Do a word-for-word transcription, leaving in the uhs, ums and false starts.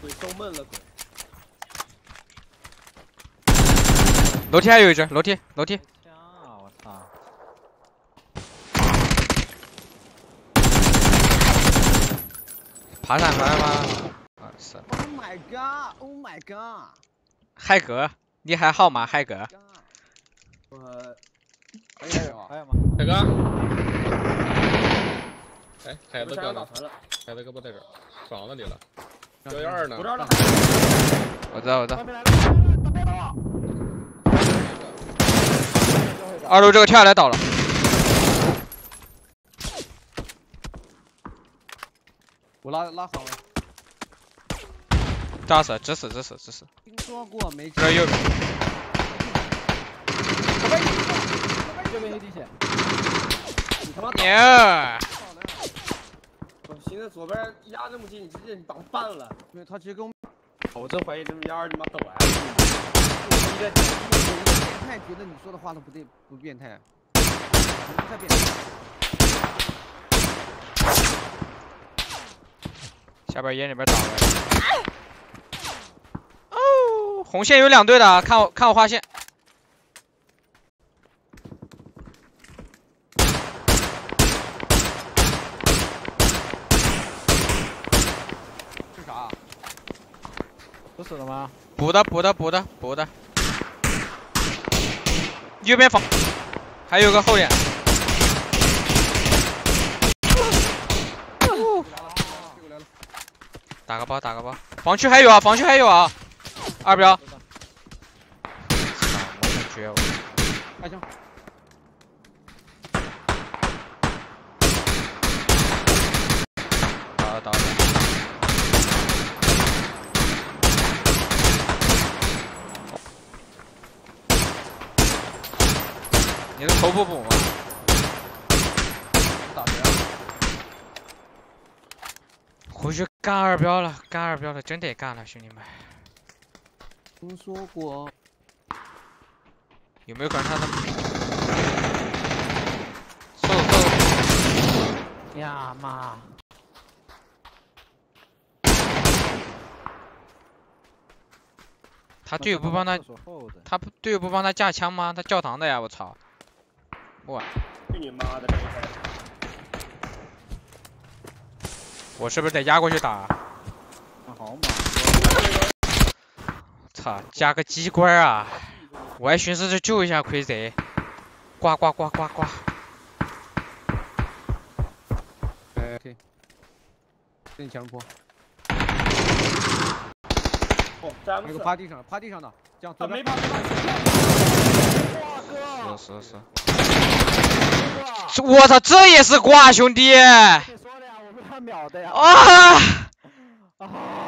鬼收闷了鬼。 楼梯还有一只，楼梯楼梯。 我操！ 爬上来吗？啊是。 Oh my god! Oh my god! 嗨哥，你还好吗？嗨哥。 我还有还有吗？ 海哥。哎，海子哥呢？海子哥不在这儿，爽那里了。幺幺二呢？ 我知道了。 我知道，我知道。二楼这个跳下来倒了。 我拉拉好了。 炸死，直死，直死，直死。 听说过没？ 这右边。 右边有滴血。你他妈牛！ 我寻思左边压那么近，你直接挡半了。因为他直接跟我，我真怀疑这幺二他妈抖 M。一个一个变态觉得你说的话都不对，不变态。不太变态。 下边烟里边倒了。哦，红线有两队的，看我看我画线。 是啥？ 都死了吗？ 补的补的补的补的。右边防，还有个后脸。打个包，打个包，防区还有啊，防区还有啊，二标。我感觉我。 开枪。 打了打了。你的头不补吗？ 打谁啊？ 回去干二标了，干二标了，真得干了，兄弟们。 听说过。 有没有可能他的？瘦瘦。 呀妈！ 他队友不帮他，他队友不帮他架枪吗？他教堂的呀，我操！哇！ 去你妈的！这一我是不是得压过去打？ 好嘛！ 操，加个机关啊！我还寻思着救一下亏贼，呱呱呱呱呱！ 哎 ，OK， 给你强迫。哦，那个趴地上，趴地上的，这样左边。没趴没趴。 是是是。我操，这也是挂，兄弟！ 你说的呀，我被他秒的呀。 啊！ 啊！